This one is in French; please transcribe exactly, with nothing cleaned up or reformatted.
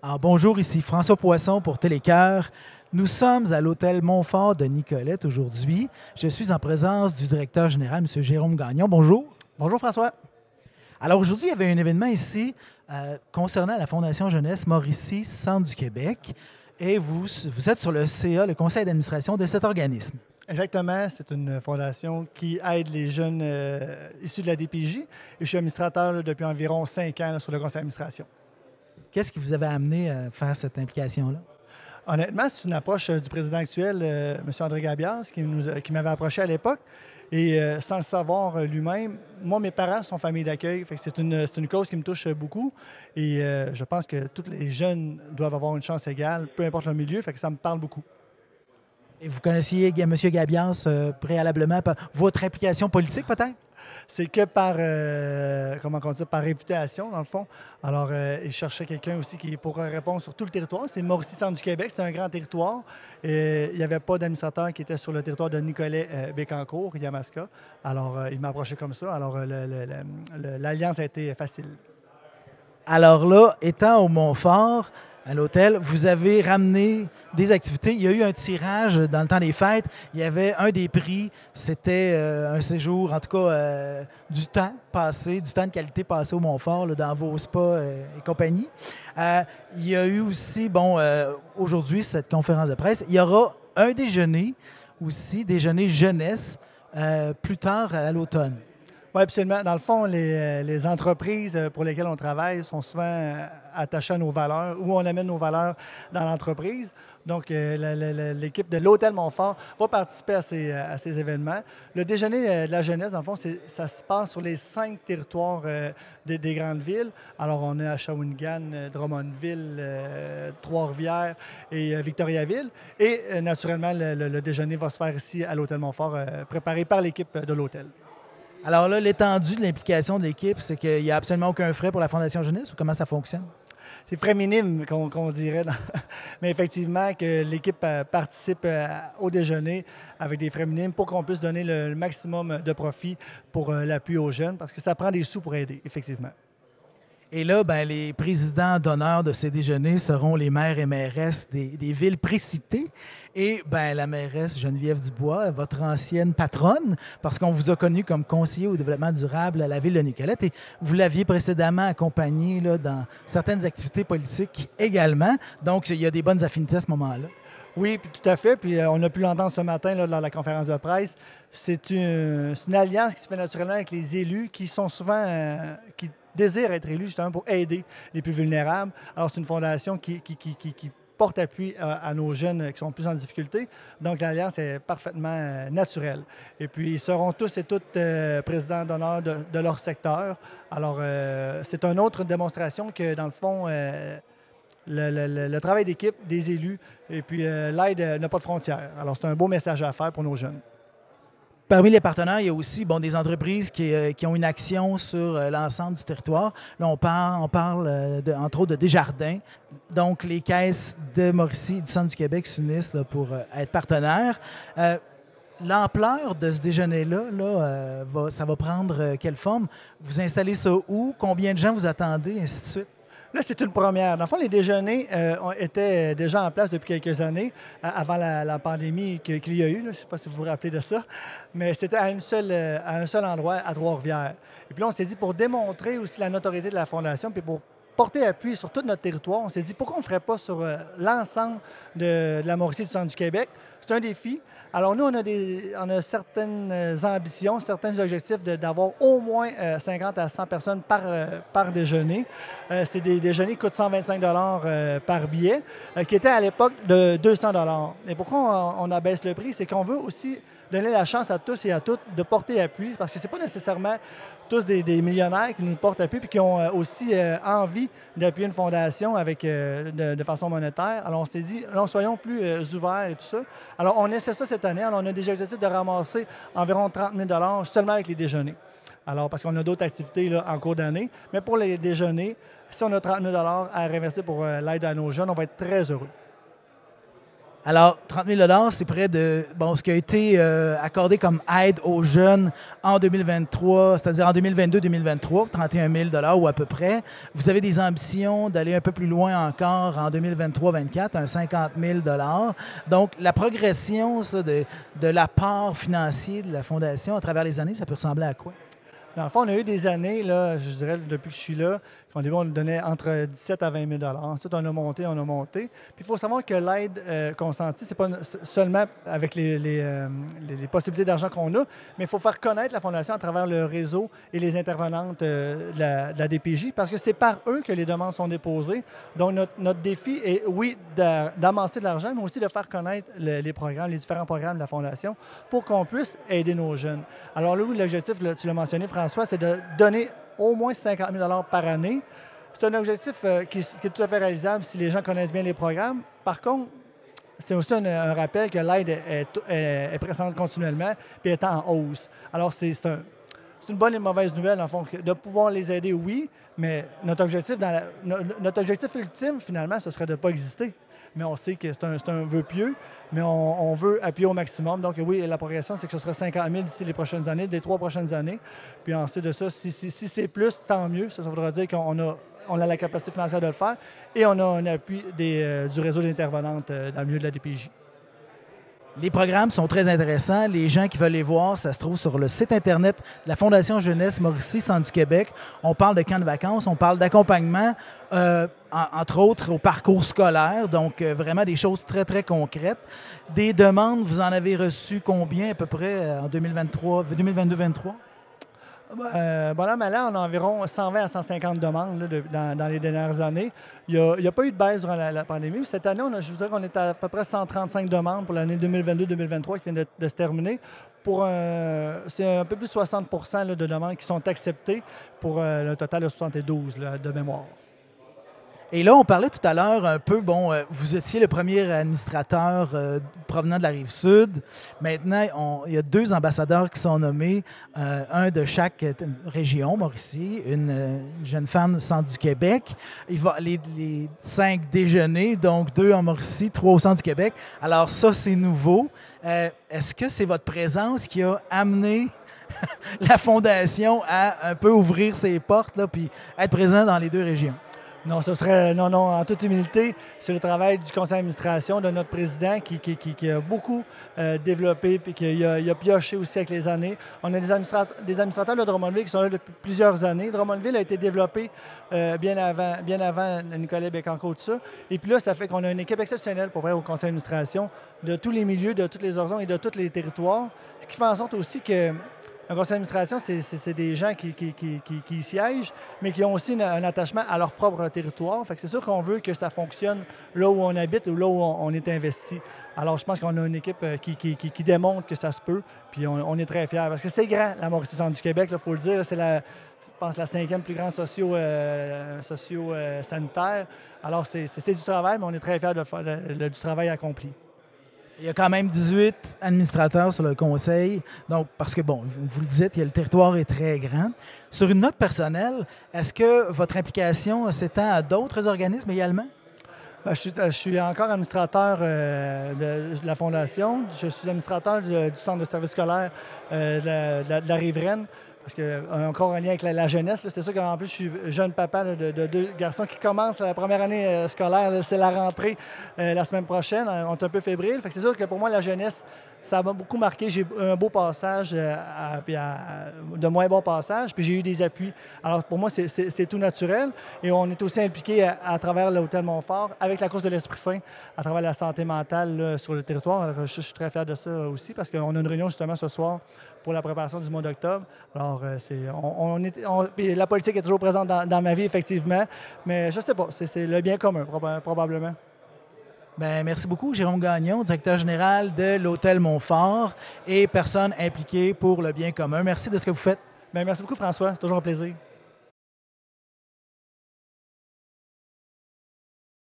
Alors, bonjour, ici François Poisson pour Télécœur. Nous sommes à l'hôtel Montfort de Nicolette aujourd'hui. Je suis en présence du directeur général, M. Jérôme Gagnon. Bonjour. Bonjour François. Alors aujourd'hui, il y avait un événement ici euh, concernant la Fondation Jeunesse Mauricie Centre du Québec et vous, vous êtes sur le C A, le conseil d'administration de cet organisme. Exactement, c'est une fondation qui aide les jeunes euh, issus de la D P J et je suis administrateur là, depuis environ cinq ans là, sur le conseil d'administration. Qu'est-ce qui vous avait amené à faire cette implication-là? Honnêtement, c'est une approche euh, du président actuel, euh, M. André Gabias, qui, nous, qui m'avait approché à l'époque. Et euh, sans le savoir euh, lui-même, moi, mes parents sont famille d'accueil. Fait que c'est une, c'est une cause qui me touche beaucoup. Et euh, je pense que tous les jeunes doivent avoir une chance égale, peu importe leur milieu. Fait que ça me parle beaucoup. Et vous connaissiez M. Gabias euh, préalablement par votre implication politique, peut-être? C'est que par, euh, comment on dit, par réputation, dans le fond. Alors, euh, il cherchait quelqu'un aussi qui pourrait répondre sur tout le territoire. C'est Mauricie Centre du Québec, c'est un grand territoire. Et il n'y avait pas d'administrateur qui était sur le territoire de Nicolet euh, Bécancour, Yamaska. Alors, euh, il m'a approché comme ça. Alors, euh, le- le- le- l'alliance a été facile. Alors là, étant au Montfort, à l'hôtel, vous avez ramené des activités. Il y a eu un tirage dans le temps des fêtes. Il y avait un des prix, c'était euh, un séjour, en tout cas, euh, du temps passé, du temps de qualité passé au Montfort, là, dans vos spas euh, et compagnie. Euh, il y a eu aussi, bon, euh, aujourd'hui, cette conférence de presse, il y aura un déjeuner aussi, déjeuner jeunesse, euh, plus tard à l'automne. Oui, absolument. Dans le fond, les, euh, les entreprises euh, pour lesquelles on travaille sont souvent euh, attachées à nos valeurs, où on amène nos valeurs dans l'entreprise. Donc, euh, la- la- la- l'équipe de l'Hôtel Montfort va participer à ces, euh, à ces événements. Le déjeuner euh, de la jeunesse, dans le fond, c'est- ça se passe sur les cinq territoires euh, des, des grandes villes. Alors, on est à Shawinigan, euh, Drummondville, euh, Trois-Rivières et euh, Victoriaville. Et euh, naturellement, le, le- le déjeuner va se faire ici à l'Hôtel Montfort, euh, préparé par l'équipe de l'hôtel. Alors là, l'étendue de l'implication de l'équipe, c'est qu'il n'y a absolument aucun frais pour la Fondation Jeunesse ou comment ça fonctionne? C'est très minime, qu'on qu'on dirait. dans- Mais effectivement, que l'équipe euh, participe euh, au déjeuner avec des frais minimes pour qu'on puisse donner le, le maximum de profit pour euh, l'appui aux jeunes, parce que ça prend des sous pour aider, effectivement. Et là, ben, les présidents d'honneur de ces déjeuners seront les maires et mairesses des, des villes précitées. Et ben, la mairesse Geneviève Dubois, votre ancienne patronne, parce qu'on vous a connu comme conseiller au développement durable à la ville de Nicolette. Et vous l'aviez précédemment accompagné là, dans certaines activités politiques également. Donc, il y a des bonnes affinités à ce moment-là. Oui, puis tout à fait. Puis euh, on a pu l'entendre ce matin là, lors de la conférence de presse. C'est une, c'est une alliance qui se fait naturellement avec les élus qui sont souvent, euh, qui désirent être élus justement pour aider les plus vulnérables. Alors, c'est une fondation qui, qui, qui, qui- qui porte appui à, à nos jeunes qui sont plus en difficulté. Donc, l'alliance est parfaitement euh, naturelle. Et puis, ils seront tous et toutes euh, présidents d'honneur de, de leur secteur. Alors, euh, c'est une autre démonstration que, dans le fond, euh, le, le- le- le travail d'équipe, des élus, et puis euh, l'aide euh, n'a pas de frontières. Alors, c'est un beau message à faire pour nos jeunes. Parmi les partenaires, il y a aussi bon, des entreprises qui, euh, qui ont une action sur euh, l'ensemble du territoire. Là, on parle, on parle euh, de- entre autres de Desjardins. Donc, les caisses de Mauricie et du Centre du Québec s'unissent là, pour euh, être partenaires. Euh, L'ampleur de ce déjeuner-là, là, euh, va- ça va prendre euh, quelle forme? Vous installez ça où? Combien de gens vous attendez? Ainsi de suite. Là, c'est une première. Dans le fond, les déjeuners euh, ont- étaient déjà en place depuis quelques années, euh, avant la, la pandémie que- qu'il y a eu. là. Je ne sais pas si vous vous rappelez de ça. Mais c'était à, une seule, euh, à un seul endroit, à Trois-Rivières. Et puis là, on s'est dit, pour démontrer aussi la notoriété de la Fondation, puis pour porter appui sur tout notre territoire, on s'est dit, pourquoi on ne le ferait pas sur euh, l'ensemble de, de la Mauricie et du Centre du Québec? C'est un défi. Alors nous, on a, des, on a certaines euh, ambitions, certains objectifs de- d'avoir au moins euh, cinquante à cent personnes par, euh, par déjeuner. Euh, c'est des déjeuners qui coûtent cent vingt-cinq dollars euh, par billet, euh, qui étaient à l'époque de deux cents dollars. Et pourquoi on, on abaisse le prix? C'est qu'on veut aussi donner la chance à tous et à toutes de porter appui, parce que ce n'est pas nécessairement tous des, des millionnaires qui nous portent appui puis qui ont euh, aussi euh, envie d'appuyer une fondation avec, euh, de, de façon monétaire. Alors, on s'est dit, non, soyons plus euh, ouverts et tout ça. Alors, on essaie ça cette année. Alors, on a déjà l'objectif de ramasser environ trente mille dollars seulement avec les déjeuners. Alors, parce qu'on a d'autres activités là, en cours d'année. Mais pour les déjeuners, si on a trente mille dollars à réinvestir pour euh, l'aide à nos jeunes, on va être très heureux. Alors, trente mille dollars, c'est près de bon, ce qui a été euh, accordé comme aide aux jeunes en deux mille vingt-trois, c'est-à-dire en deux mille vingt-deux deux mille vingt-trois, trente et un mille dollars ou à peu près. Vous avez des ambitions d'aller un peu plus loin encore en deux mille vingt-trois vingt-quatre, un cinquante mille dollars. Donc, la progression ça, de, de l'apport financier de la Fondation à travers les années, ça peut ressembler à quoi? Dans le fond, on a eu des années, là, je dirais, depuis que je suis là, qu'au début, on nous donnait entre dix-sept à vingt mille dollars. Ensuite, on a monté, on a monté. Puis, il faut savoir que l'aide euh, consentie, c'est pas seulement avec les, les, euh, les, les possibilités d'argent qu'on a, mais il faut faire connaître la Fondation à travers le réseau et les intervenantes euh, de, la, de la D P J, parce que c'est par eux que les demandes sont déposées. Donc, notre, notre défi est, oui, d'amasser de l'argent, mais aussi de faire connaître le, les programmes, les différents programmes de la Fondation pour qu'on puisse aider nos jeunes. Alors là, oui, l'objectif, tu l'as mentionné, François, c'est de donner au moins cinquante mille dollars par année. C'est un objectif euh, qui, qui est tout à fait réalisable si les gens connaissent bien les programmes. Par contre, c'est aussi un, un rappel que l'aide est, est, est, est présente continuellement et est en hausse. Alors, c'est un, une bonne et une mauvaise nouvelle, en fond, de pouvoir les aider, oui, mais notre objectif, dans la, notre objectif ultime, finalement, ce serait de ne pas exister. Mais on sait que c'est un, un vœu pieux, mais on, on veut appuyer au maximum. Donc oui, la progression, c'est que ce sera cinquante mille d'ici les prochaines années, des trois prochaines années. Puis ensuite de ça, si, si, si c'est plus, tant mieux. Ça, ça voudra dire qu'on a, on a la capacité financière de le faire et on a un appui des, euh, du réseau d'intervenantes euh, dans le milieu de la D P J. Les programmes sont très intéressants. Les gens qui veulent les voir, ça se trouve sur le site Internet de la Fondation Jeunesse Mauricie, Centre du Québec. On parle de camps de vacances, on parle d'accompagnement, euh, en, entre autres au parcours scolaire, donc euh, vraiment des choses très, très concrètes. Des demandes, vous en avez reçu combien à peu près euh, en deux mille vingt-trois, deux mille vingt-deux vingt-trois? Euh, bon, là, maintenant, on a environ cent vingt à cent cinquante demandes là, de, dans, dans les dernières années. Il n'y a, a pas eu de baisse durant la, la pandémie. Cette année, on a, je vous dirais qu'on est à, à peu près cent trente-cinq demandes pour l'année deux mille vingt-deux deux mille vingt-trois qui vient de, de se terminer. C'est un peu plus de soixante pour cent là, de demandes qui sont acceptées pour euh, un total de soixante-douze là, de mémoire. Et là, on parlait tout à l'heure un peu, bon, euh, vous étiez le premier administrateur euh, provenant de la Rive-Sud. Maintenant, on, il y a deux ambassadeurs qui sont nommés, euh, un de chaque euh, région, Mauricie, une, euh, jeune femme du centre du Québec. Il va, les, les cinq déjeuners, donc deux en Mauricie, trois au centre du Québec. Alors ça, c'est nouveau. Euh, Est-ce que c'est votre présence qui a amené la Fondation à un peu ouvrir ses portes là, puis être présent dans les deux régions? Non, ce serait, non, non, en toute humilité, c'est le travail du conseil d'administration, de notre président qui, qui, qui, qui a beaucoup euh, développé et qui a, il a pioché aussi avec les années. On a des administrateurs, des administrateurs de Drummondville qui sont là depuis plusieurs années. Drummondville a été développé euh, bien avant, bien avant Nicolas Bécancourt, tout ça. Et puis là, ça fait qu'on a une équipe exceptionnelle pour vrai au conseil d'administration de tous les milieux, de tous les horizons et de tous les territoires. Ce qui fait en sorte aussi que un conseil d'administration, c'est des gens qui, qui, qui, qui, qui y siègent, mais qui ont aussi une, un attachement à leur propre territoire. Fait que c'est sûr qu'on veut que ça fonctionne là où on habite ou là où on, on est investi. Alors, je pense qu'on a une équipe qui, qui, qui, qui démontre que ça se peut, puis on, on est très fiers. Parce que c'est grand, la Mauricie Centre du Québec, il faut le dire. C'est la, je pense, la cinquième plus grande socio, euh, socio euh, sanitaire. Alors, c'est du travail, mais on est très fiers de faire le, le, du travail accompli. Il y a quand même dix-huit administrateurs sur le conseil. Donc, parce que, bon, vous le dites, le territoire est très grand. Sur une note personnelle, est-ce que votre implication s'étend à d'autres organismes également? Bien, je, suis, je suis encore administrateur euh, de, de la Fondation. Je suis administrateur de, du Centre de service scolaire euh, de, la, de, la, de la Riveraine. Parce que, encore un lien avec la, la jeunesse, c'est sûr qu'en plus, je suis jeune papa là, de, de deux garçons qui commencent la première année euh, scolaire. C'est la rentrée euh, la semaine prochaine. On est un peu fébrile. C'est sûr que pour moi, la jeunesse, ça m'a beaucoup marqué. J'ai eu un beau passage, euh, à, puis à, de moins bons passages, puis j'ai eu des appuis. Alors, pour moi, c'est tout naturel. Et on est aussi impliqué à, à travers l'Hôtel Montfort avec la course de l'Esprit Saint, à travers la santé mentale là, sur le territoire. Alors, je, je suis très fier de ça aussi parce qu'on a une réunion justement ce soir pour la préparation du mois d'octobre. Alors, euh, c'est, on, on est, on, puis la politique est toujours présente dans, dans ma vie, effectivement, mais je ne sais pas, c'est le bien commun, probablement. Bien, merci beaucoup, Jérôme Gagnon, directeur général de l'Hôtel Montfort et personne impliquée pour le bien commun. Merci de ce que vous faites. Bien, merci beaucoup, François. C'est toujours un plaisir.